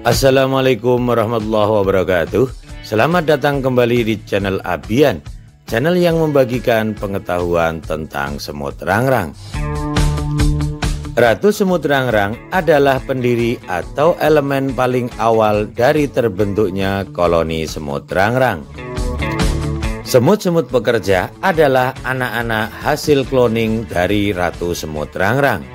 Assalamualaikum warahmatullahi wabarakatuh. Selamat datang kembali di channel Abian, channel yang membagikan pengetahuan tentang semut rangrang. Ratu semut rangrang adalah pendiri atau elemen paling awal dari terbentuknya koloni semut rangrang. Semut-semut pekerja adalah anak-anak hasil kloning dari ratu semut rangrang.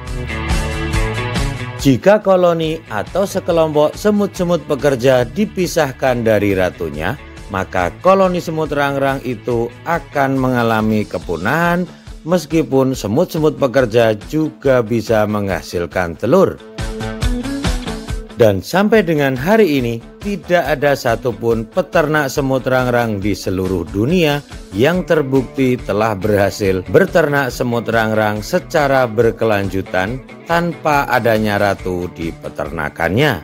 Jika koloni atau sekelompok semut-semut pekerja dipisahkan dari ratunya, maka koloni semut rangrang itu akan mengalami kepunahan, meskipun semut-semut pekerja juga bisa menghasilkan telur. Dan sampai dengan hari ini, tidak ada satupun peternak semut rangrang di seluruh dunia yang terbukti telah berhasil berternak semut rangrang secara berkelanjutan tanpa adanya ratu di peternakannya.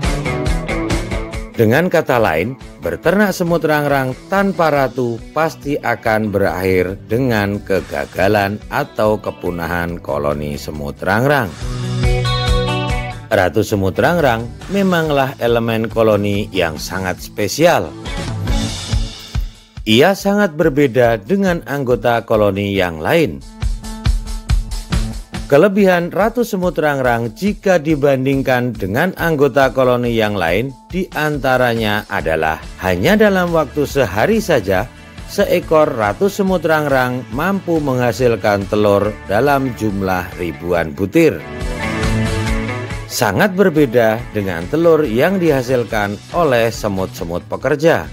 Dengan kata lain, berternak semut rangrang tanpa ratu pasti akan berakhir dengan kegagalan atau kepunahan koloni semut rangrang. Ratu semut rangrang memanglah elemen koloni yang sangat spesial. Ia sangat berbeda dengan anggota koloni yang lain. Kelebihan ratu semut rangrang jika dibandingkan dengan anggota koloni yang lain diantaranya adalah hanya dalam waktu sehari saja seekor ratu semut rangrang mampu menghasilkan telur dalam jumlah ribuan butir. Sangat berbeda dengan telur yang dihasilkan oleh semut-semut pekerja.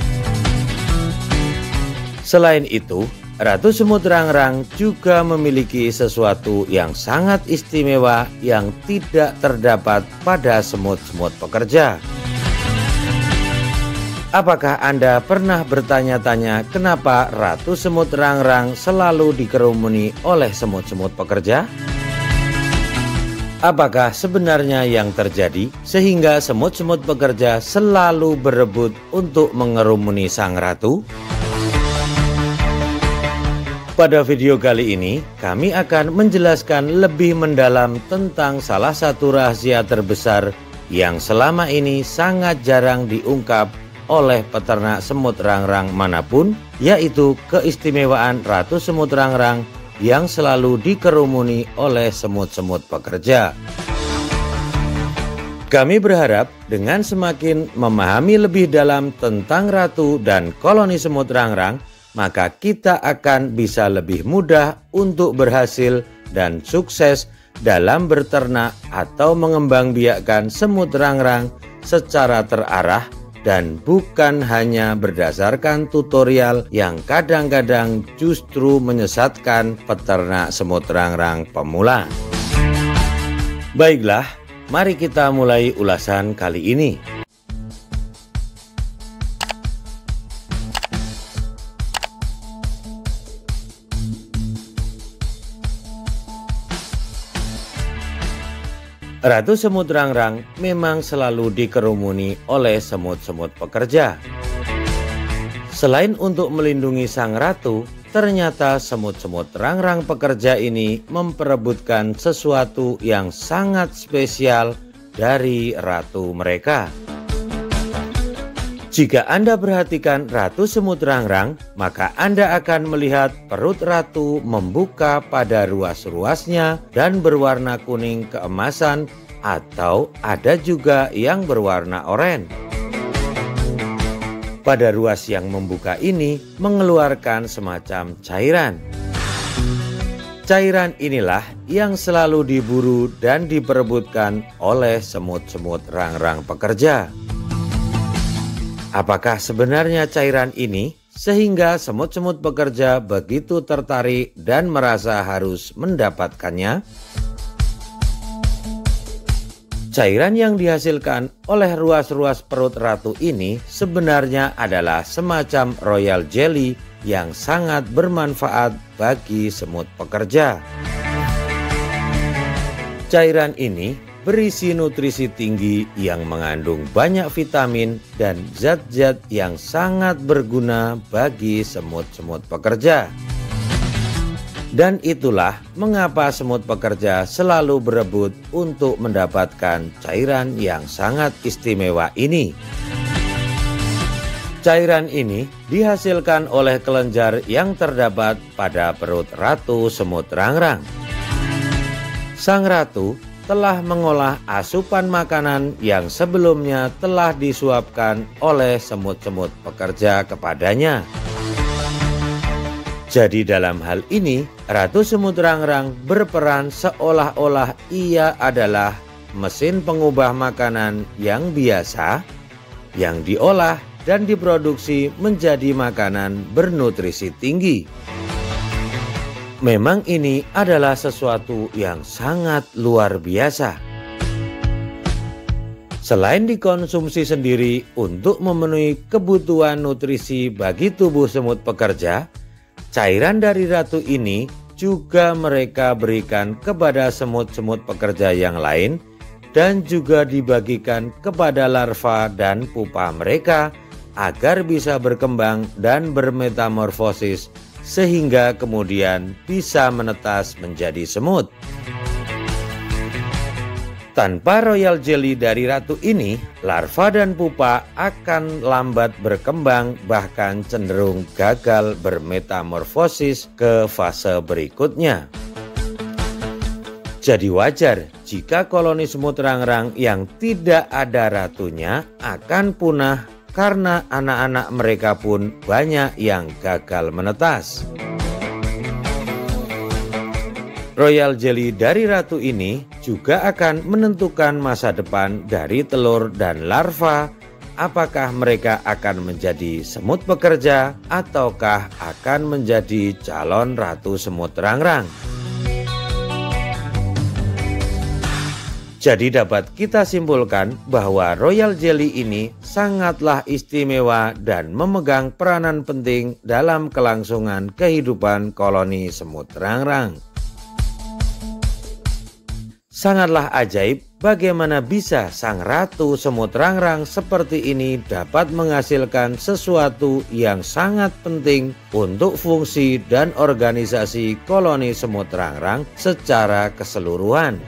Selain itu, ratu semut rangrang juga memiliki sesuatu yang sangat istimewa yang tidak terdapat pada semut-semut pekerja. Apakah Anda pernah bertanya-tanya kenapa ratu semut rangrang selalu dikerumuni oleh semut-semut pekerja? Apakah sebenarnya yang terjadi sehingga semut-semut pekerja selalu berebut untuk mengerumuni sang ratu? Pada video kali ini, kami akan menjelaskan lebih mendalam tentang salah satu rahasia terbesar yang selama ini sangat jarang diungkap oleh peternak semut rangrang manapun, yaitu keistimewaan ratu semut rangrang yang selalu dikerumuni oleh semut-semut pekerja. Kami berharap dengan semakin memahami lebih dalam tentang ratu dan koloni semut rangrang, maka kita akan bisa lebih mudah untuk berhasil dan sukses dalam berternak atau mengembangbiakkan semut rangrang secara terarah dan bukan hanya berdasarkan tutorial yang kadang-kadang justru menyesatkan peternak semut rangrang pemula. Baiklah, mari kita mulai ulasan kali ini. Ratu semut rangrang memang selalu dikerumuni oleh semut-semut pekerja. Selain untuk melindungi sang ratu, ternyata semut-semut rangrang pekerja ini memperebutkan sesuatu yang sangat spesial dari ratu mereka. Jika Anda perhatikan ratu semut rangrang, maka Anda akan melihat perut ratu membuka pada ruas-ruasnya dan berwarna kuning keemasan, atau ada juga yang berwarna oranye. Pada ruas yang membuka ini mengeluarkan semacam cairan. Cairan inilah yang selalu diburu dan diperebutkan oleh semut-semut rangrang pekerja. Apakah sebenarnya cairan ini sehingga semut-semut pekerja begitu tertarik dan merasa harus mendapatkannya? Cairan yang dihasilkan oleh ruas-ruas perut ratu ini sebenarnya adalah semacam royal jelly yang sangat bermanfaat bagi semut pekerja. Cairan ini berisi nutrisi tinggi yang mengandung banyak vitamin dan zat-zat yang sangat berguna bagi semut-semut pekerja. Dan itulah mengapa semut pekerja selalu berebut untuk mendapatkan cairan yang sangat istimewa ini. Cairan ini dihasilkan oleh kelenjar yang terdapat pada perut ratu semut rangrang. Sang ratu telah mengolah asupan makanan yang sebelumnya telah disuapkan oleh semut-semut pekerja kepadanya. Jadi dalam hal ini, Ratu Semut Rangrang berperan seolah-olah ia adalah mesin pengubah makanan yang biasa, yang diolah dan diproduksi menjadi makanan bernutrisi tinggi. Memang ini adalah sesuatu yang sangat luar biasa. Selain dikonsumsi sendiri untuk memenuhi kebutuhan nutrisi bagi tubuh semut pekerja, cairan dari ratu ini juga mereka berikan kepada semut-semut pekerja yang lain dan juga dibagikan kepada larva dan pupa mereka agar bisa berkembang dan bermetamorfosis sehingga kemudian bisa menetas menjadi semut. Tanpa royal jelly dari ratu ini, larva dan pupa akan lambat berkembang, bahkan cenderung gagal bermetamorfosis ke fase berikutnya. Jadi wajar jika koloni semut rangrang yang tidak ada ratunya akan punah karena anak-anak mereka pun banyak yang gagal menetas. Royal jelly dari ratu ini juga akan menentukan masa depan dari telur dan larva, apakah mereka akan menjadi semut pekerja ataukah akan menjadi calon ratu semut rangrang. Jadi dapat kita simpulkan bahwa royal jelly ini sangatlah istimewa dan memegang peranan penting dalam kelangsungan kehidupan koloni semut rangrang. Sangatlah ajaib bagaimana bisa sang ratu semut rangrang seperti ini dapat menghasilkan sesuatu yang sangat penting untuk fungsi dan organisasi koloni semut rangrang secara keseluruhan.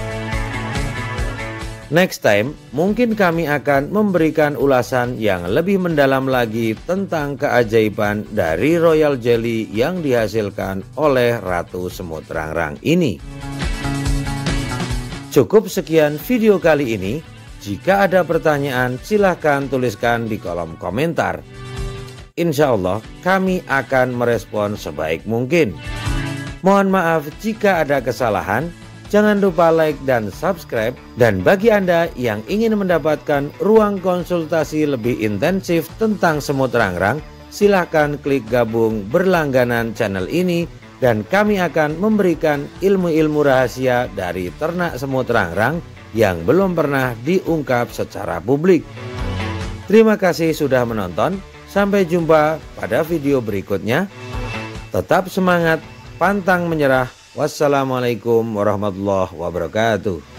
Next time, mungkin kami akan memberikan ulasan yang lebih mendalam lagi tentang keajaiban dari royal jelly yang dihasilkan oleh Ratu Semut Rangrang ini. Cukup sekian video kali ini. Jika ada pertanyaan, silahkan tuliskan di kolom komentar. Insya Allah kami akan merespon sebaik mungkin. Mohon maaf jika ada kesalahan. Jangan lupa like dan subscribe. Dan bagi Anda yang ingin mendapatkan ruang konsultasi lebih intensif tentang semut rangrang, silahkan klik gabung berlangganan channel ini dan kami akan memberikan ilmu-ilmu rahasia dari ternak semut rangrang yang belum pernah diungkap secara publik. Terima kasih sudah menonton. Sampai jumpa pada video berikutnya. Tetap semangat, pantang menyerah. Wassalamualaikum warahmatullahi wabarakatuh.